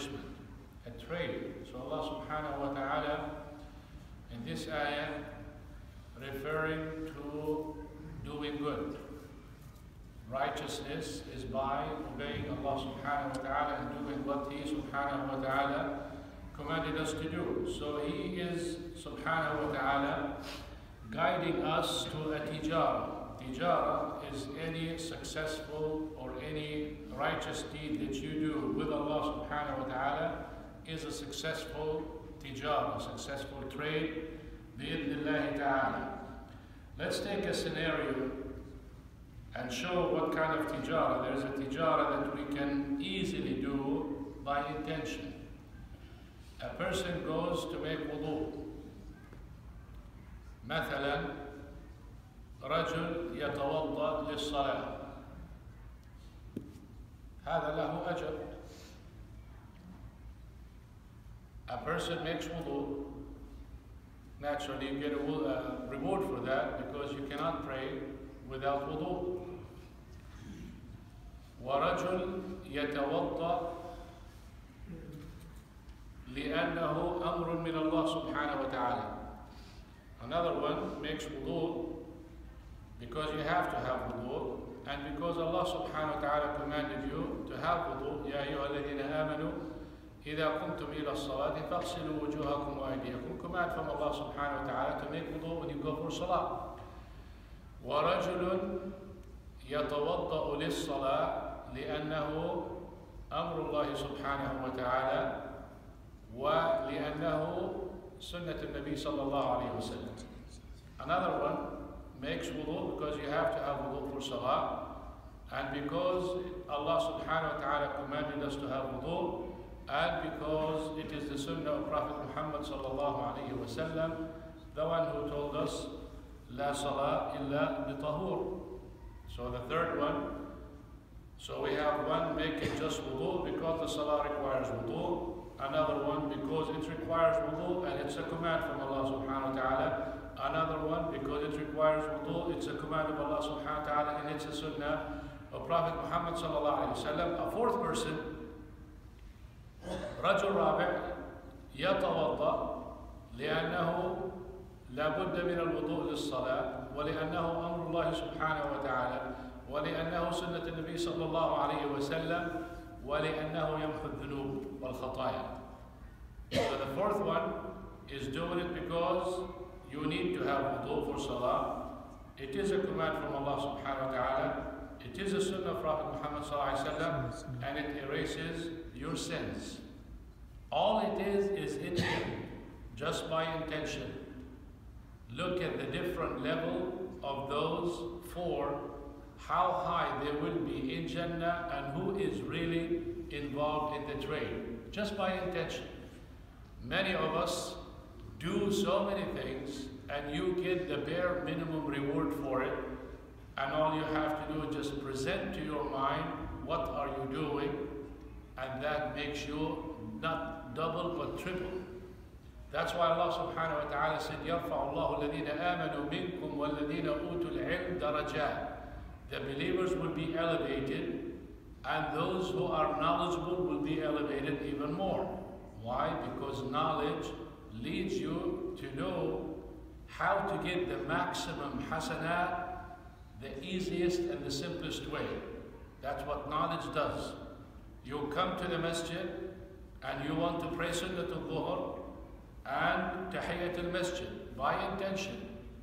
accomplishment, a trade. So Allah subhanahu wa ta'ala in this ayah referring to doing good. Righteousness is by obeying Allah subhanahu wa ta'ala and doing what He subhanahu wa ta'ala commanded us to do. So He is subhanahu wa ta'ala guiding us to a tijara. Tijara is any successful or any righteous deed that you do with Allah subhanahu wa ta'ala is a successful tijara, a successful trade, bi'idhnillahi ta'ala. Let's take a scenario and show what kind of tijara. There's a tijara that we can easily do by intention. A person goes to make wudu. مثلا رجل يتوضأ للصلاة. هذا له أجر. A person makes wudu. Naturally, you get a reward for that because you cannot pray without wudu. ورجل يتوضأ لأنه أمر من الله سبحانه وتعالى. Another one makes wudu because you have to have wudu and because Allah subhanahu wa ta'ala commanded you to have wudu. يا أيها الذين آمنوا إذا قمتم إلى الصلاة فاغسلوا وجوهكم وأيديكم. Command from Allah subhanahu wa ta'ala to make wudu when you go for salah. ورجل يتوضأ للصلاة لأنه أمر الله سبحانه وتعالى ولأنه سنة النبي صلى الله عليه وسلم. Another one makes wudu because you have to have wudu for salah and because Allah subhanahu wa ta'ala commanded us to have wudu and because it is the sunnah of Prophet Muhammad sallallahu alayhi wa sallam, the one who told us La salah illa bitahur. So the third one, so we have one making just wudu because the salah requires wudu, another one because it requires wudu and it's a command from Allah subhanahu wa ta'ala, another one because it requires wudu, it's a command of Allah subhanahu wa ta'ala and it's a sunnah of Prophet Muhammad sallallahu alayhi wa sallam. A fourth person, رجل رابع يتوضأ لأنه لا بد من الوضوء للصلاة ولأنه أمر الله سبحانه وتعالى ولأنه سنة النبي صلى الله عليه وسلم ولأنه يمحو الذنوب والخطايا. So the fourth one is doing it because you need to have wudu for salah. It is a command from Allah subhanahu wa ta'ala. It is a sunnah of Prophet Muhammad sallallahu alayhi wa sallam and it erases your sins. All it is intention, just by intention. Look at the different level of those four, how high they will be in Jannah and who is really involved in the trade, just by intention. Many of us do so many things and you get the bare minimum reward for it and all you have to do is just present to your mind what are you doing and that makes you not double but triple. That's why Allah subhanahu wa ta'ala said, يَرْفَعُ اللَّهُ الَّذِينَ آمَنُوا مِنْكُمْ وَالَّذِينَ أُوتُوا الْعِلْمَ دَرَجَاتٍ. The believers will be elevated and those who are knowledgeable will be elevated even more. Why? Because knowledge leads you to know how to get the maximum hasanat, the easiest and the simplest way. That's what knowledge does. You come to the masjid and you want to pray Sunnatul Dhuhr and Tahiyatul Masjid by intention.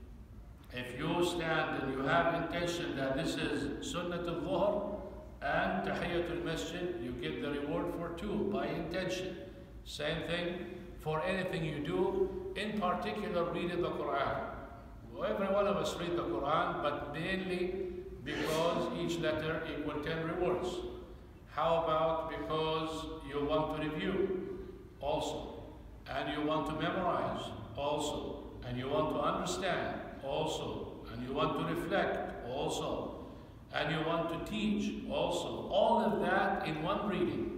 If you stand and you have intention that this is Sunnatul Dhuhr and Tahiyatul Masjid, you get the reward for two by intention. Same thing for anything you do, in particular reading the Quran. Every one of us read the Quran, but mainly because each letter equals 10 rewards. How about because you want to review also, and you want to memorize also, and you want to understand also, and you want to reflect also, and you want to teach also. All of that in one reading.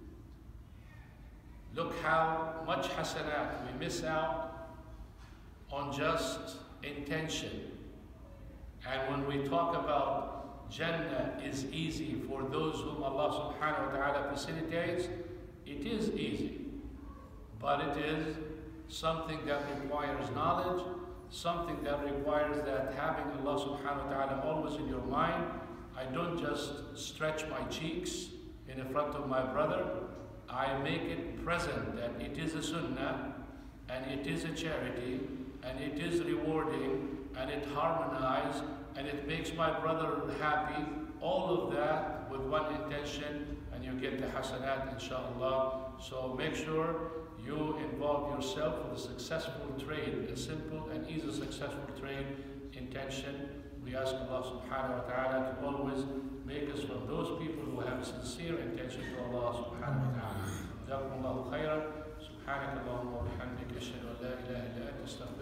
Look how much hasanat we miss out on just intention. And when we talk about Jannah is easy for those whom Allah subhanahu wa ta'ala facilitates, it is easy, but it is something that requires knowledge, something that requires that having Allah subhanahu wa ta'ala always in your mind. I don't just stretch my cheeks in front of my brother. I make it present that it is a sunnah, and it is a charity, and it is rewarding, and it harmonizes, and it makes my brother happy. All of that with one intention, and you get the hasanat, inshallah. So make sure you involve yourself with a successful trade, a simple and easy successful trade intention. We ask Allah subhanahu wa ta'ala to always make us from those people who have sincere intention to Allah subhanahu wa ta'ala. جزاكم الله خيرا. سبحانك اللهم وبحمدك أشهد أن لا إله إلا أنت أستغفرك